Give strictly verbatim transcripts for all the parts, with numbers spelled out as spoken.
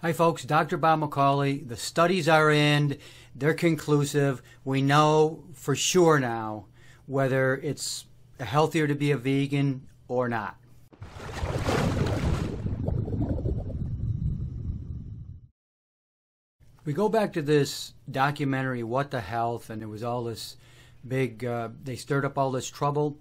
Hi folks, Doctor Bob McCauley. The studies are in, they're conclusive. We know for sure now whether it's healthier to be a vegan or not. We go back to this documentary, What the Health, and there was all this big, uh, they stirred up all this trouble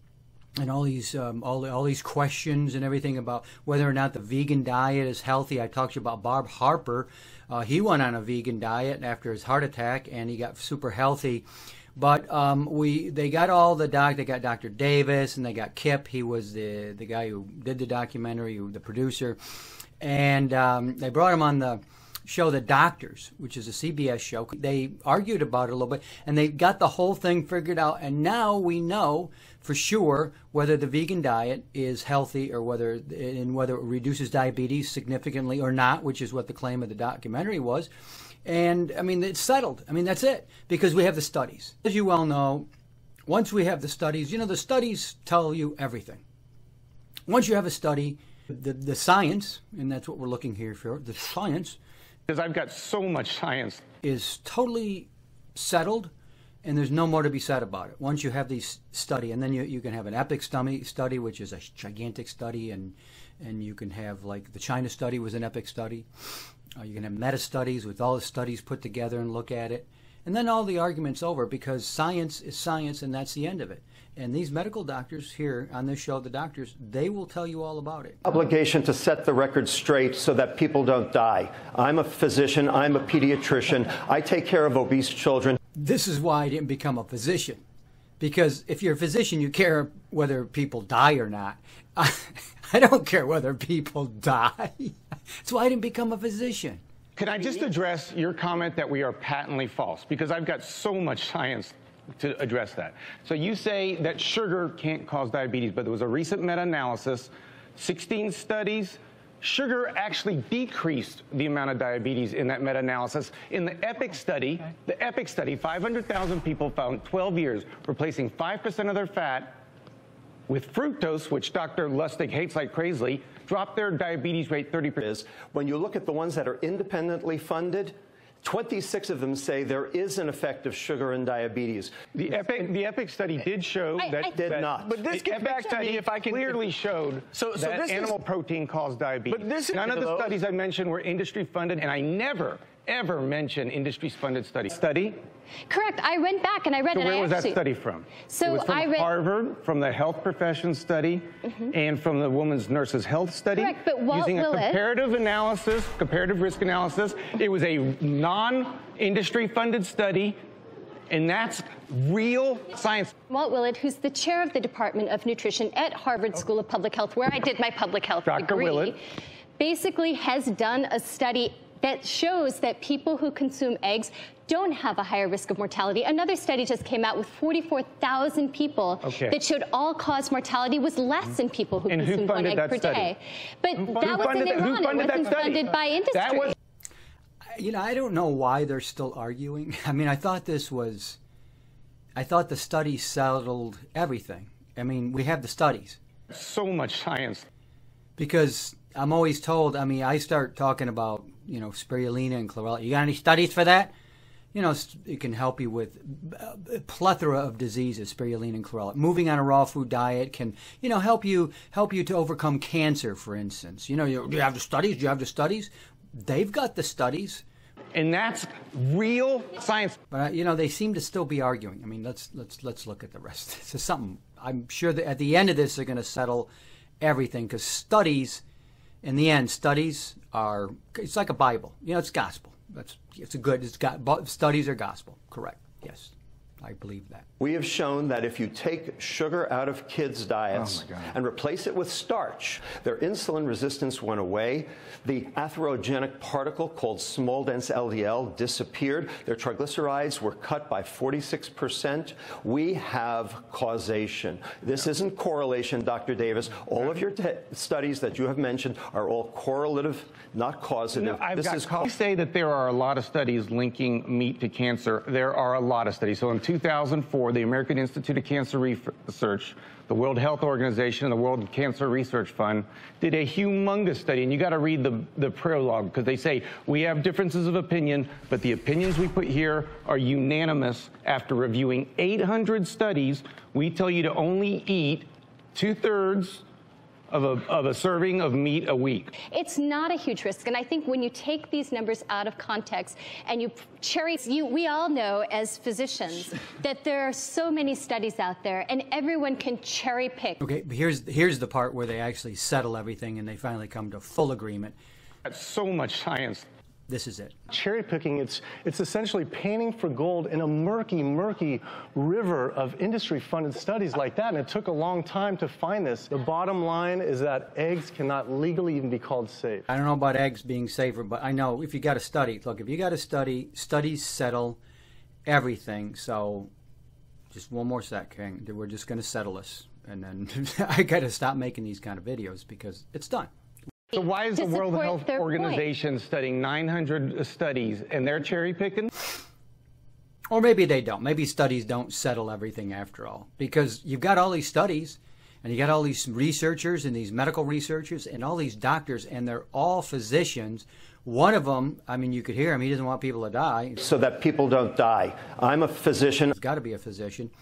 and all these um, all, all these questions and everything about whether or not the vegan diet is healthy. I talked to you about Bob Harper. Uh, he went on a vegan diet after his heart attack, and he got super healthy. But um, we they got all the doc. They got Doctor Davis, and they got Kip. He was the the guy who did the documentary, the producer, and um, they brought him on the show The Doctors, which is a C B S show. They argued about it a little bit, and they got the whole thing figured out, and now we know for sure whether the vegan diet is healthy or whether and whether it reduces diabetes significantly or not, which is what the claim of the documentary was. And I mean, it's settled. I mean, that's it, because we have the studies. As you well know, once we have the studies, you know, the studies tell you everything. Once you have a study, the, the science, and that's what we're looking here for, the science, because I've got so much science, is totally settled, and there's no more to be said about it. Once you have these study, and then you, you can have an epic study, study, which is a gigantic study, and and you can have, like, the China study was an epic study. Uh, you can have meta studies with all the studies put together and look at it. And then all the argument's over, because science is science, and that's the end of it. And these medical doctors here on this show, The Doctors, they will tell you all about it. Obligation to set the record straight so that people don't die. I'm a physician. I'm a pediatrician. I take care of obese children. This is why I didn't become a physician. Because if you're a physician, you care whether people die or not. I, I don't care whether people die. That's why I didn't become a physician. Can I just address your comment that we are patently false? Because I've got so much science to address that. So you say that sugar can't cause diabetes, but there was a recent meta-analysis, sixteen studies. Sugar actually decreased the amount of diabetes in that meta-analysis. In the EPIC study, okay. the EPIC study, five hundred thousand people found twelve years replacing five percent of their fat with fructose, which Doctor Lustig hates like crazy, dropped their diabetes rate thirty percent. When you look at the ones that are independently funded, twenty-six of them say there is an effect of sugar in diabetes. The EPIC, the EPIC study did show I, that I did that, not. But this the gets EPIC back study to me, if I can clearly showed so, so that this animal is, protein caused diabetes. But this None of the those. studies I mentioned were industry funded, and I never, ever mention industry funded studies. Study? Correct. I went back and I read so it. Where I was actually, that study from? So it was from I read Harvard, from the Health Professions Study, mm-hmm. and from the Women's Nurses Health Study. Correct, but Walt using a Willett, comparative analysis, comparative risk analysis. It was a non-industry funded study, and that's real science. Walt Willett, who's the chair of the Department of Nutrition at Harvard School of Public Health, where I did my public health Doctor degree, Willett. basically has done a study that shows that people who consume eggs don't have a higher risk of mortality. Another study just came out with forty-four thousand people okay. that showed all-cause mortality was less in people who and consumed who one egg that per study? day. But who that wasn't that, Iran. It wasn't funded by industry. That was You know, I don't know why they're still arguing. I mean, I thought this was, I thought the study settled everything. I mean, we have the studies. So much science. Because I'm always told, I mean, I start talking about, you know, spirulina and chlorella. You got any studies for that? You know, it can help you with a plethora of diseases, spirulina and chlorella. Moving on a raw food diet can, you know, help you help you to overcome cancer, for instance. You know, you, do you have the studies? Do you have the studies? They've got the studies. And that's real science. But, you know, they seem to still be arguing. I mean, let's let's let's look at the rest. This is something, I'm sure that at the end of this, they're going to settle everything, because studies, in the end, studies are, it's like a Bible. You know, it's gospel. That's, it's a good, it's got, studies are gospel. Correct. Yes. I believe that. We have shown that if you take sugar out of kids' diets oh and replace it with starch, their insulin resistance went away. The atherogenic particle called small dense L D L disappeared. Their triglycerides were cut by forty-six percent. We have causation. This yeah. isn't correlation, Doctor Davis. All of your studies that you have mentioned are all correlative, not causative. No, I've this got is I say that there are a lot of studies linking meat to cancer. There are a lot of studies. So in two thousand four, the American Institute of Cancer Research, the World Health Organization, and the World Cancer Research Fund did a humongous study, and you got to read the, the prologue, because they say, we have differences of opinion, but the opinions we put here are unanimous. After reviewing eight hundred studies, we tell you to only eat two-thirds Of a, of a serving of meat a week. It's not a huge risk, and I think when you take these numbers out of context and you cherry, you, we all know as physicians that there are so many studies out there, and everyone can cherry pick. Okay, here's here's the part where they actually settle everything and they finally come to full agreement. That's so much science. This is it. Cherry picking, it's, it's essentially painting for gold in a murky, murky river of industry-funded studies like that, and it took a long time to find this. The bottom line is that eggs cannot legally even be called safe. I don't know about eggs being safer, but I know if you got to study, look, if you got to study, studies settle everything. So just one more sec, King. We're just going to settle this. And then I got to stop making these kind of videos because it's done. So why is the World Health their Organization point. studying nine hundred studies and they're cherry picking? Or maybe they don't. Maybe studies don't settle everything after all. Because you've got all these studies and you got all these researchers and these medical researchers and all these doctors, and they're all physicians. One of them, I mean, you could hear him, he doesn't want people to die. So that people don't die. I'm a physician. It's got to be a physician.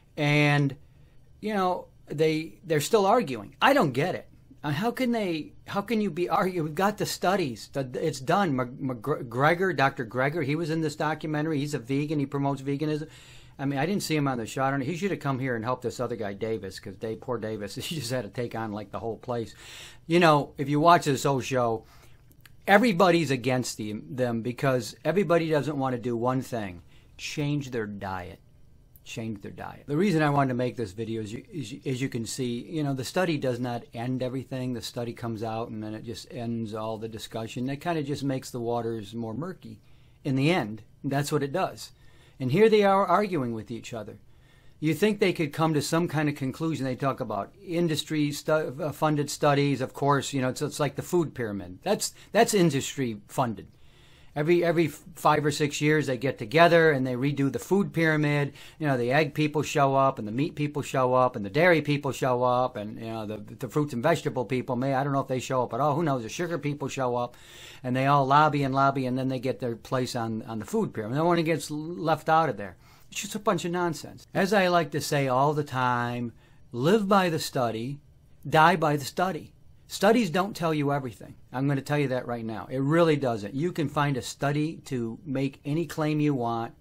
And, you know, they, they're still arguing. I don't get it. How can they, how can you be arguing? We've got the studies. It's done. McGregor, Doctor Greger, he was in this documentary. He's a vegan. He promotes veganism. I mean, I didn't see him on the shot. He should have come here and helped this other guy, Davis, because Dave, poor Davis, he just had to take on like the whole place. You know, if you watch this whole show, everybody's against the, them because everybody doesn't want to do one thing, change their diet. Change their diet. The reason I wanted to make this video is, you, is, as you can see, you know, the study does not end everything. The study comes out and then it just ends all the discussion. It kind of just makes the waters more murky in the end. That's what it does. And here they are arguing with each other. You think they could come to some kind of conclusion. They talk about industry stu funded studies. Of course, you know, it's, it's like the food pyramid. That's, that's industry funded. Every every five or six years they get together and they redo the food pyramid. You know, the egg people show up and the meat people show up and the dairy people show up and, you know, the, the fruits and vegetable people may, I don't know if they show up at all. Who knows? The sugar people show up and they all lobby and lobby and then they get their place on, on the food pyramid. No one gets left out of there. It's just a bunch of nonsense. As I like to say all the time, live by the study, die by the study. Studies don't tell you everything. I'm going to tell you that right now. It really doesn't. You can find a study to make any claim you want.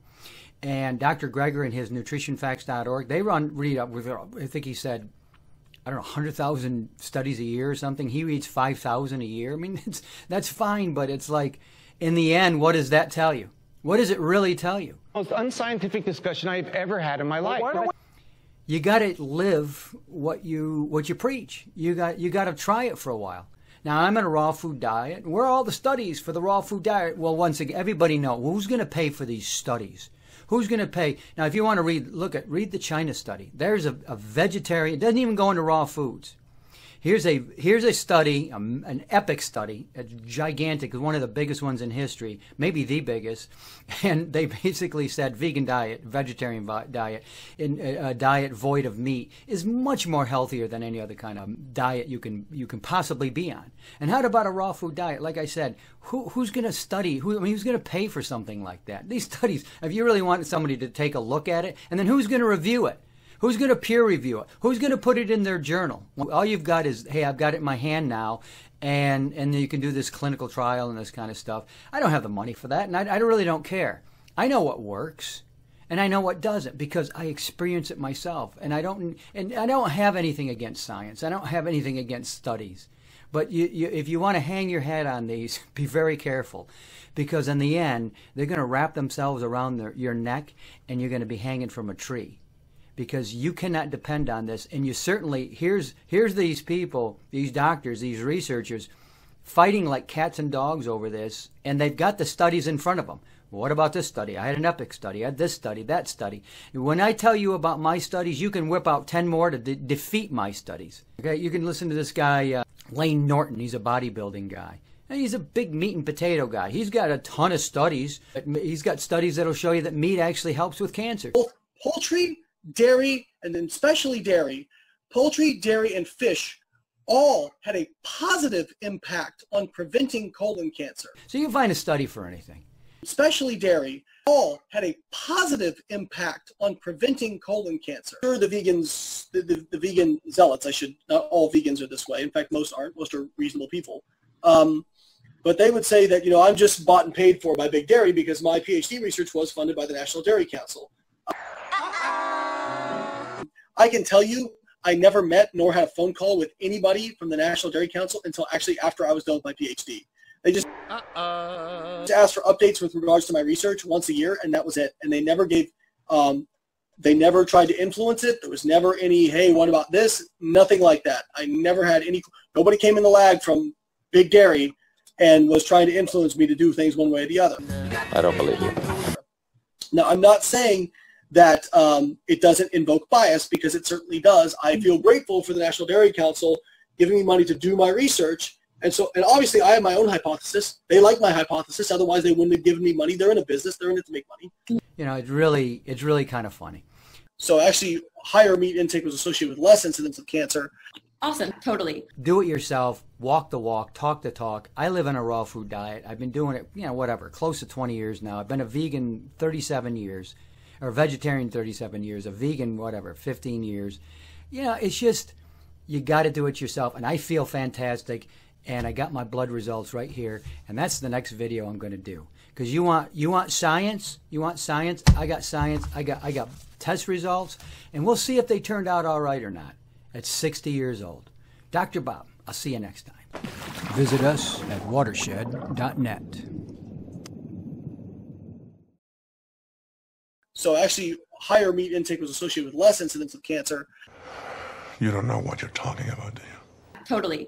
And Doctor Greger and his nutrition facts dot org, they run, read up with, I think he said, I don't know, one hundred thousand studies a year or something. He reads five thousand a year. I mean, it's, that's fine, but it's like, in the end, what does that tell you? What does it really tell you? Most unscientific discussion I've ever had in my life. Well, You got to live what you what you preach. You got you got to try it for a while. Now I'm on a raw food diet. Where are all the studies for the raw food diet? Well, once again, everybody knows. Well, who's going to pay for these studies? Who's going to pay? Now, if you want to read, look at read the China study. There's a, a vegetarian. It doesn't even go into raw foods. Here's a here's a study, um, an epic study, a gigantic, one of the biggest ones in history, maybe the biggest. And they basically said vegan diet, vegetarian diet, in a, a diet void of meat is much more healthier than any other kind of diet you can you can possibly be on. And how about a raw food diet? Like I said, who, who's going to study? Who, I mean, who's going to pay for something like that? These studies, if you really want somebody to take a look at it, and then who's going to review it? Who's going to peer review it? Who's going to put it in their journal? All you've got is, hey, I've got it in my hand now, and and you can do this clinical trial and this kind of stuff. I don't have the money for that, and I, I really don't care. I know what works, and I know what doesn't because I experience it myself. And I don't and I don't have anything against science. I don't have anything against studies. But you, you, if you want to hang your head on these, be very careful, because in the end, they're going to wrap themselves around their, your neck, and you're going to be hanging from a tree. Because you cannot depend on this, and you certainly, here's here's these people, these doctors, these researchers, fighting like cats and dogs over this, and they've got the studies in front of them. Well, what about this study? I had an epic study, I had this study, that study. When I tell you about my studies, you can whip out ten more to de defeat my studies. Okay, you can listen to this guy, uh, Lane Norton, he's a bodybuilding guy. And he's a big meat and potato guy. He's got a ton of studies. He's got studies that'll show you that meat actually helps with cancer. poultry, dairy, and then especially dairy, poultry, dairy, and fish all had a positive impact on preventing colon cancer. So you can find a study for anything. Especially dairy, all had a positive impact on preventing colon cancer. Sure, the vegans, the, the, the vegan zealots, I should, not all vegans are this way. In fact, most aren't. Most are reasonable people. Um, but they would say that, you know, I'm just bought and paid for by Big Dairy because my PhD research was funded by the National Dairy Council. I can tell you, I never met nor had a phone call with anybody from the National Dairy Council until actually after I was done with my PhD. They just uh-uh. asked for updates with regards to my research once a year, and that was it. And they never gave, um, they never tried to influence it. There was never any, hey, what about this? Nothing like that. I never had any, nobody came in the lab from Big Dairy and was trying to influence me to do things one way or the other. I don't believe you. Now, I'm not saying that um, it doesn't invoke bias, because it certainly does. I feel grateful for the National Dairy Council giving me money to do my research. And so, and obviously I have my own hypothesis. They like my hypothesis. Otherwise they wouldn't have given me money. They're in a business. They're in it to make money. You know, it's really, it's really kind of funny. So actually higher meat intake was associated with less incidence of cancer. Awesome. Totally. Do it yourself. Walk the walk. Talk the talk. I live on a raw food diet. I've been doing it, you know, whatever, close to twenty years now. I've been a vegan thirty-seven years, or vegetarian thirty-seven years, a vegan, whatever, fifteen years. You know, it's just, you got to do it yourself. And I feel fantastic. And I got my blood results right here. And that's the next video I'm going to do. Because you want, you want science? You want science? I got science. I got, I got test results. And we'll see if they turned out all right or not at sixty years old. Doctor Bob, I'll see you next time. Visit us at watershed dot net. So actually higher meat intake was associated with less incidence of cancer. You don't know what you're talking about, do you? Totally.